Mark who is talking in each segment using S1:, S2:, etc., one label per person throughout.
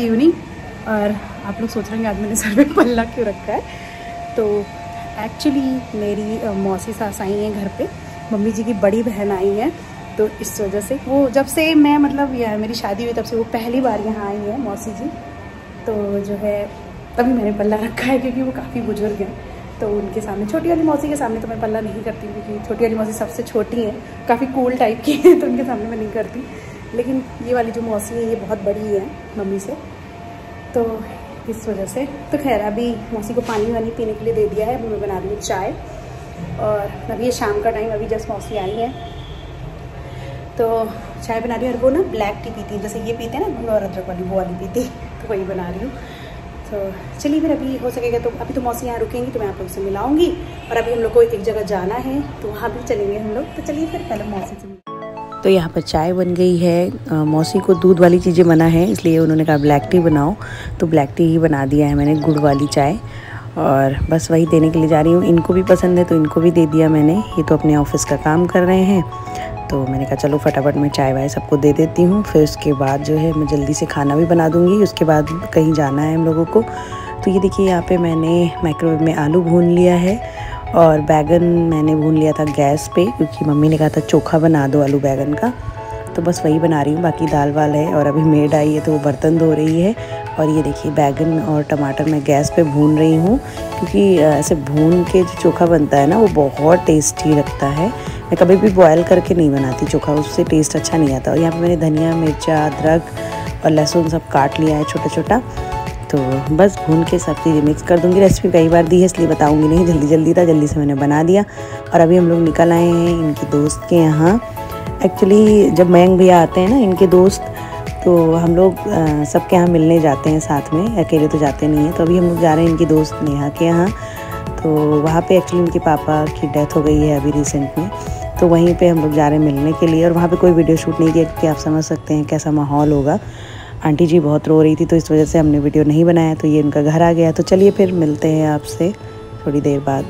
S1: Evening. और आप लोग सोच रहे हैं आज मैंने सर पे पल्ला क्यों रखा है, तो एक्चुअली मेरी मौसी सास आई हैं घर पे, मम्मी जी की बड़ी बहन आई है, तो इस वजह से वो जब से मैं मतलब यह मेरी शादी हुई तब से वो पहली बार यहाँ आई है मौसी जी। तो जो है तभी मैंने पल्ला रखा है, क्योंकि वो काफ़ी बुजुर्ग हैं, तो उनके सामने, छोटी वाली मौसी के सामने तो मैं पल्ला नहीं करती, क्योंकि छोटी वाली मौसी सबसे छोटी है, काफ़ी कूल टाइप की है, तो उनके सामने मैं नहीं करती। लेकिन ये वाली जो मौसी है ये बहुत बड़ी है मम्मी से, तो इस वजह से। तो खैर अभी मौसी को पानी वानी पीने के लिए दे दिया है, अभी मैं बना रही हूँ चाय। और अभी ये शाम का टाइम, अभी जस्ट मौसी आई है तो चाय बना रही हूँ। और वो ना ब्लैक टी पीती है, जैसे ये पीते हैं ना गुड़ और अदरक वाली, वो वाली पीती, तो वही बना रही हूँ। तो चलिए फिर अभी हो सकेगा तो अभी तो मौसी यहाँ रुकेंगी तो मैं आप लोग से मिलाऊंगी। और अभी हम लोग को एक जगह जाना है तो वहाँ भी चलेंगे हम लोग, तो चलिए फिर पहले मौसी से।
S2: तो यहाँ पर चाय बन गई है। मौसी को दूध वाली चीज़ें मना है, इसलिए उन्होंने कहा ब्लैक टी बनाओ, तो ब्लैक टी ही बना दिया है मैंने, गुड़ वाली चाय। और बस वही देने के लिए जा रही हूँ। इनको भी पसंद है तो इनको भी दे दिया मैंने। ये तो अपने ऑफिस का काम कर रहे हैं, तो मैंने कहा चलो फटाफट मैं चाय वाय सबको दे देती हूँ, फिर उसके बाद जो है मैं जल्दी से खाना भी बना दूँगी। उसके बाद कहीं जाना है हम लोगों को। तो ये देखिए यहाँ पे मैंने माइक्रोवेव में आलू भून लिया है और बैगन मैंने भून लिया था गैस पे, क्योंकि मम्मी ने कहा था चोखा बना दो आलू बैगन का, तो बस वही बना रही हूँ। बाकी दाल वाल है और अभी मेड आई है तो वो बर्तन धो रही है। और ये देखिए बैगन और टमाटर मैं गैस पे भून रही हूँ, क्योंकि ऐसे भून के जो चोखा बनता है ना वो बहुत टेस्टी लगता है। मैं कभी भी बॉयल करके नहीं बनाती चोखा, उससे टेस्ट अच्छा नहीं आता। और यहाँ पे मैंने धनिया, मिर्चा, अदरक और लहसुन सब काट लिया है छोटा छोटा, तो बस भून के सब चीज़ें मिक्स कर दूँगी। रेसिपी कई बार दी है इसलिए बताऊँगी नहीं, जल्दी था, जल्दी से मैंने बना दिया। और अभी हम लोग निकल आए हैं इनके दोस्त के यहाँ। एक्चुअली जब मयंक भैया आते हैं ना इनके दोस्त, तो हम लोग सबके यहाँ मिलने जाते हैं साथ में, अकेले तो जाते नहीं हैं। तो अभी हम लोग जा रहे हैं इनकी दोस्त नेहा के यहाँ। तो वहाँ पे एक्चुअली उनके पापा की डेथ हो गई है अभी रिसेंट में, तो वहीं पे हम लोग जा रहे हैं मिलने के लिए। और वहाँ पे कोई वीडियो शूट नहीं किया, क्योंकि आप समझ सकते हैं कैसा माहौल होगा। आंटी जी बहुत रो रही थी, तो इस वजह से हमने वीडियो नहीं बनाया। तो ये उनका घर आ गया, तो चलिए फिर मिलते हैं आपसे थोड़ी देर बाद।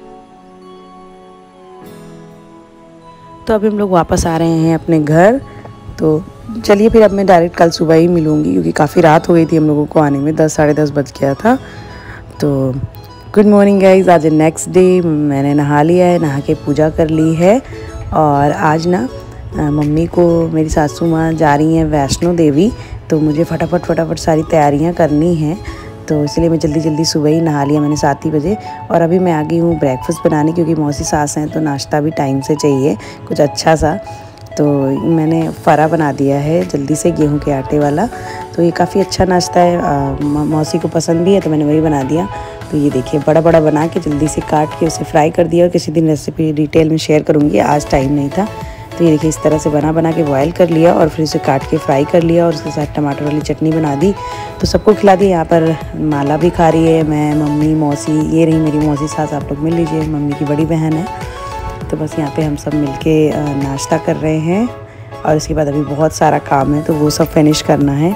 S2: तो अभी हम लोग वापस आ रहे हैं अपने घर, तो चलिए फिर अब मैं डायरेक्ट कल सुबह ही मिलूँगी, क्योंकि काफ़ी रात हो गई थी हम लोगों को आने में, 10 साढ़े 10 बज गया था। तो गुड मॉर्निंग गाइज, आज नेक्स्ट डे। मैंने नहा लिया है, नहा के पूजा कर ली है। और आज ना मम्मी को मेरी सासू माँ जा रही हैं वैष्णो देवी, तो मुझे फटाफट सारी तैयारियां करनी हैं, तो इसलिए मैं जल्दी सुबह ही नहा लिया मैंने 7 ही बजे। और अभी मैं आ गई हूँ ब्रेकफास्ट बनाने, क्योंकि मौसी सास हैं तो नाश्ता भी टाइम से चाहिए कुछ अच्छा सा। तो मैंने फरा बना दिया है जल्दी से, गेहूं के आटे वाला। तो ये काफ़ी अच्छा नाश्ता है, मौसी को पसंद भी है, तो मैंने वही बना दिया। तो ये देखिए बड़ा बना के जल्दी से काट के उसे फ्राई कर दिया। और किसी दिन रेसिपी डिटेल में शेयर करूँगी, आज टाइम नहीं था। तो ये देखिए इस तरह से बना के बॉयल कर लिया और फिर इसे काट के फ्राई कर लिया, और उसके साथ टमाटर वाली चटनी बना दी, तो सबको खिला दी। यहाँ पर माला भी खा रही है, मैं, मम्मी, मौसी, ये रही मेरी मौसी सास, आप लोग मिल लीजिए, मम्मी की बड़ी बहन है। तो बस यहाँ पे हम सब मिलके नाश्ता कर रहे हैं। और इसके बाद अभी बहुत सारा काम है, तो वो सब फिनिश करना है।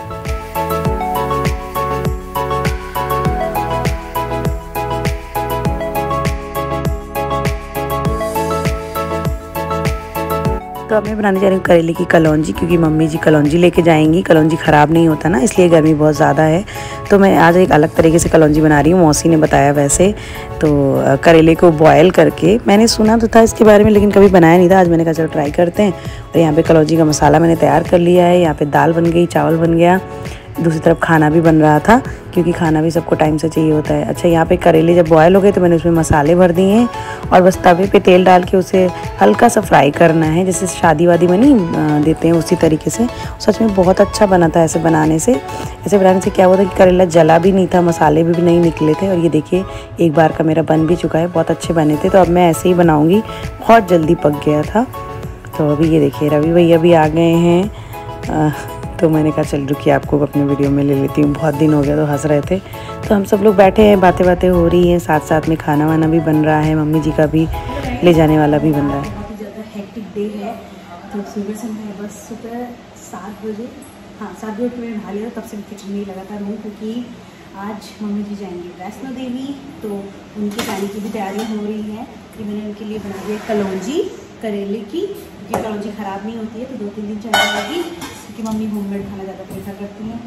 S2: तो अब मैं बनाने जा रही हूँ करेले की कलौंजी, क्योंकि मम्मी जी कलौंजी लेके जाएंगी। कलौंजी ख़राब नहीं होता ना, इसलिए गर्मी बहुत ज़्यादा है, तो मैं आज एक अलग तरीके से कलौंजी बना रही हूँ। मौसी ने बताया वैसे, तो करेले को बॉयल करके, मैंने सुना तो था इसके बारे में लेकिन कभी बनाया नहीं था, आज मैंने कहा चलो ट्राई करते हैं। और यहाँ पे कलौंजी का मसाला मैंने तैयार कर लिया है। यहाँ पे दाल बन गई, चावल बन गया, दूसरी तरफ खाना भी बन रहा था, क्योंकि खाना भी सबको टाइम से चाहिए होता है। अच्छा, यहाँ पे करेले जब बॉयल हो गए तो मैंने उसमें मसाले भर दिए हैं, और बस तवे पे तेल डाल के उसे हल्का सा फ्राई करना है, जैसे शादी वादी में नहीं देते हैं उसी तरीके से। सच में बहुत अच्छा बना था ऐसे बनाने से। ऐसे बनाने से क्या हुआ था कि करेला जला भी नहीं था, मसाले भी नहीं निकले थे। और ये देखिए एक बार का मेरा बन भी चुका है, बहुत अच्छे बने थे। तो अब मैं ऐसे ही बनाऊँगी, बहुत जल्दी पक गया था। तो अभी ये देखिए रवि भैया भी आ गए हैं, तो मैंने कहा चल रुकिए आपको अपने वीडियो में ले लेती हूँ, बहुत दिन हो गया, तो हंस रहे थे। तो हम सब लोग बैठे हैं, बातें हो रही हैं, साथ में खाना वाना भी बन रहा है, मम्मी जी का भी ले जाने वाला भी बन रहा है।
S1: बहुत ही ज़्यादा हेक्टिक डे है, तो सुबह से मैं बस सुबह 7 बजे, हाँ 7 बजे मैं नहा लिया, तब से किचन में ही लगातार हूँ, क्योंकि आज मम्मी जी जाएंगे वैष्णो देवी, तो उनके जाने की भी तैयारी हो रही है। कि मैंने उनके लिए बना दिया कलौंजी करेले की, क्योंकि कलौंजी ख़राब नहीं होती है, तो 2-3 दिन चल जाएगी, क्योंकि मम्मी होममेड खाना ज़्यादा प्रेफर करती हैं।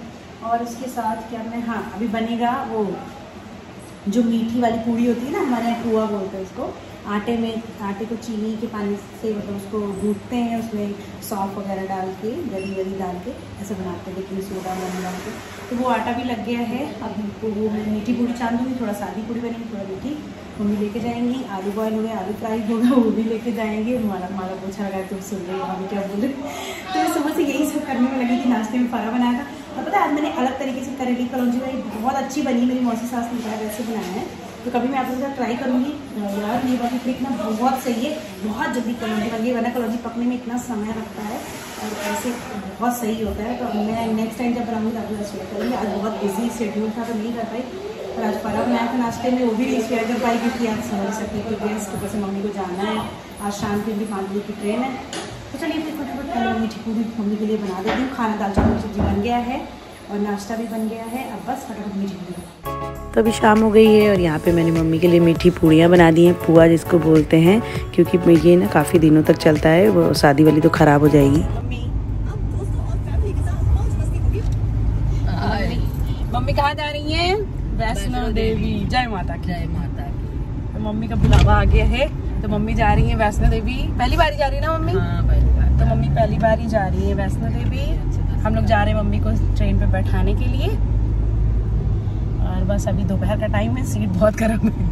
S1: और उसके साथ क्या मैं, हाँ अभी बनेगा वो जो मीठी वाली पूड़ी होती है ना, हमारे यहाँ पुआ बोलते हैं उसको। आटे को चीनी के पानी से मतलब उसको गूंथते हैं, उसमें सौंफ वगैरह डाल के, गरी वरी डाल के ऐसे बनाते हैं, बेकिंग सोडा वगैरह डाल के। तो वो आटा भी लग गया है। अब वो मैं मीठी पूड़ी छान दूँगी, थोड़ा सादी पूड़ी बनेगी, थोड़ा मीठी। मम्मी लेके जाएंगी। आलू बॉयल हो गया, आलू फ्राई होगा, वो भी लेके जाएंगे। हमारा पूछा लगा तुम सुन रहे हो अभी क्या बोले। तो मैं सुबह से यही सब करने में लगी थी। नाश्ते में फरा बनाया था, और पता है आज मैंने अलग तरीके से करेली कलौंजी बनाई, बहुत अच्छी बनी। मेरी मौसी सास ने बताया वैसे बनाया है, तो कभी मैं आप लोगों के साथ ट्राई करूँगी। यार ये वाली ट्रिक ना बहुत सही है, बहुत जल्दी कलौंजी बन गई, वरना कलौंजी पकने में इतना समय लगता है और ऐसे बहुत सही होता है। तो मैं नेक्स्ट टाइम जब बनाऊँगी आप लोग शेयर करूँगी। आज बहुत बिजी शेड्यूल था तो नहीं कर पाई, और आज फरा बनाया था नाश्ते में, वो भी नहीं शेयर कर पाई क्योंकि आप समझ सकते हैं कि गेस्ट ऊपर से मम्मी को जाना है। आज शाम के भी 5 बजे की ट्रेन है। तो चलिए फिर फटाफट मीठी पूरी मम्मी के लिए बना देती हूँ। खाना दाल चावल सब्जी बन गया है और नाश्ता भी बन गया है। अब बस फटाफट मीठी पूरी।
S2: तो अभी शाम हो गई है और यहाँ पे मैंने मम्मी के लिए मीठी पूड़ियाँ बना दी हैं, पुआ जिसको बोलते हैं, क्योंकि ये ना काफ़ी दिनों तक चलता है, वो शादी वाली तो ख़राब हो जाएगी।
S1: मम्मी कहाँ जा रही हैं? वैष्णो देवी। जय माता की। जय माता की। तो मम्मी का बुलावा आ गया है, तो मम्मी जा रही है वैष्णो देवी। पहली बार जा रही है ना मम्मी? हाँ, पहली बार। तो मम्मी पहली बार ही जा रही है वैष्णो देवी। हम लोग जा रहे हैं मम्मी को ट्रेन पे बैठाने के लिए। और बस अभी दोपहर का टाइम है, सीट बहुत गर्म है।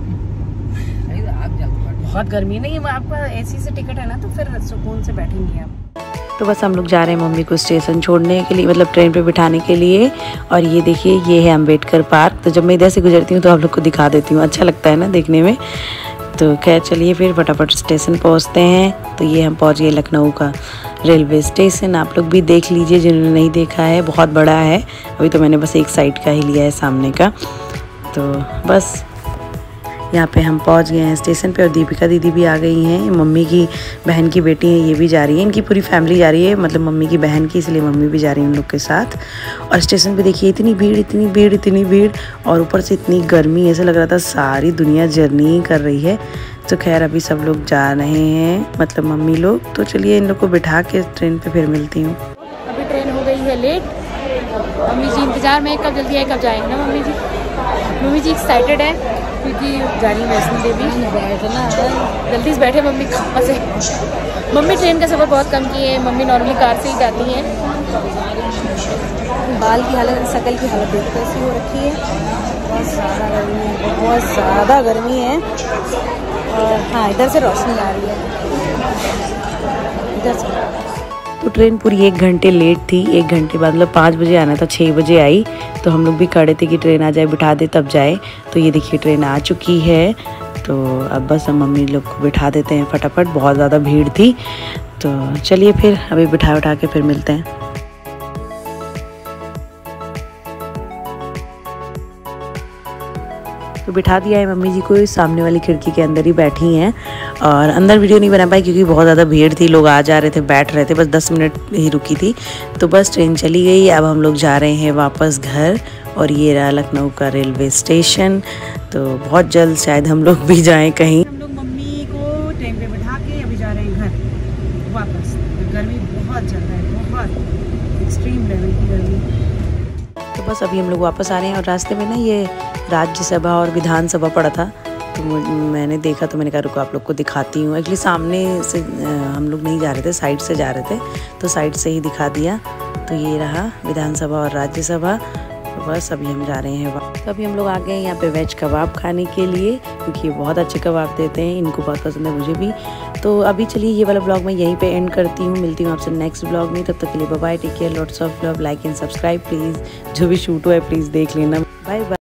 S1: बहुत गर्मी नहीं है, आपका एसी से टिकट है ना, तो फिर सुकून से बैठेंगे आप।
S2: तो बस हम लोग जा रहे हैं मम्मी को स्टेशन छोड़ने के लिए, मतलब ट्रेन पे बिठाने के लिए। और ये देखिए, ये है अम्बेडकर पार्क। तो जब मैं इधर से गुजरती हूँ तो आप लोग को दिखा देती हूँ, अच्छा लगता है ना देखने में। तो खैर चलिए फिर फटाफट स्टेशन पहुँचते हैं। तो ये हम पहुँच गए लखनऊ का रेलवे स्टेशन। आप लोग भी देख लीजिए जिन्होंने नहीं देखा है, बहुत बड़ा है। अभी तो मैंने बस एक साइड का ही लिया है सामने का। तो बस यहाँ पे हम पहुँच गए हैं स्टेशन पे, और दीपिका दीदी भी आ गई हैं। मम्मी की बहन की बेटी है, ये भी जा रही है। इनकी पूरी फैमिली जा रही है, मतलब मम्मी की बहन की, इसलिए मम्मी भी जा रही है उन लोग के साथ। और स्टेशन पे देखिए इतनी भीड़, इतनी भीड़, इतनी भीड़, और ऊपर से इतनी गर्मी, ऐसा लग रहा था सारी दुनिया जर्नी कर रही है। तो खैर अभी सब लोग जा रहे हैं, मतलब मम्मी लोग। तो चलिए इन लोग को बिठा के ट्रेन पर फिर मिलती हूँ।
S1: अभी ट्रेन हो गई है लेट। मम्मी जी इंतज़ार में, कब जल्दी आए कब जाएंगे ना mummy ji. Mummy ji excited है क्योंकि जा रही वैष्णो देवी। जल्दी से बैठे मम्मी से। मम्मी ट्रेन का सफ़र बहुत कम की है, मम्मी नॉर्मली कार से ही जाती हैं। बाल की हालत, शकल की हालत देखो कैसी हो रखी है। बहुत ज़्यादा गर्मी है, बहुत ज़्यादा गर्मी है। और हाँ, इधर से रोशनी आ रही है, इधर से।
S2: तो ट्रेन पूरी 1 घंटे लेट थी। 1 घंटे बाद, मतलब 5 बजे आना था, 6 बजे आई। तो हम लोग भी खड़े थे कि ट्रेन आ जाए, बिठा दे तब जाए। तो ये देखिए ट्रेन आ चुकी है। तो अब बस हम मम्मी लोग को बिठा देते हैं फटाफट, बहुत ज़्यादा भीड़ थी। तो चलिए फिर अभी बिठा के फिर मिलते हैं। तो बिठा दिया है मम्मी जी को, इस सामने वाली खिड़की के अंदर ही बैठी हैं। और अंदर वीडियो नहीं बना पाई क्योंकि बहुत ज़्यादा भीड़ थी, लोग आ जा रहे थे, बैठ रहे थे, बस 10 मिनट ही रुकी थी। तो बस ट्रेन चली गई। अब हम लोग जा रहे हैं वापस घर। और ये रहा लखनऊ का रेलवे स्टेशन। तो बहुत जल्द शायद हम लोग भी जाएँ कहीं।
S1: हम लोग मम्मी को ट्रेन पे बिठा के अभी जा रहे हैं घर वापस। गर्मी बहुत ज़्यादा है, बहुत एक्सट्रीम लेवल की गर्मी।
S2: तो बस अभी हम लोग वापस आ रहे हैं। और रास्ते में ना ये राज्यसभा और विधानसभा पड़ा था, तो मैंने देखा, तो मैंने कहा रुको आप लोग को दिखाती हूँ। एक्चुअली सामने से हम लोग नहीं जा रहे थे, साइड से जा रहे थे, तो साइड से ही दिखा दिया। तो ये रहा विधानसभा और राज्यसभा। तो बस अभी हम जा रहे हैं। तो अभी हम लोग आ गए हैं यहाँ पे वेज कबाब खाने के लिए, क्योंकि ये बहुत अच्छे कबाब देते हैं, इनको बहुत पसंद है, मुझे भी। तो अभी चलिए ये वाला ब्लॉग मैं यहीं पे एंड करती हूँ। मिलती हूँ आपसे नेक्स्ट ब्लॉग में, तब तक के लिए bye bye, take care, lots of love, like and subscribe please. जो भी शूट हुआ है प्लीज़ देख लेना। Bye bye.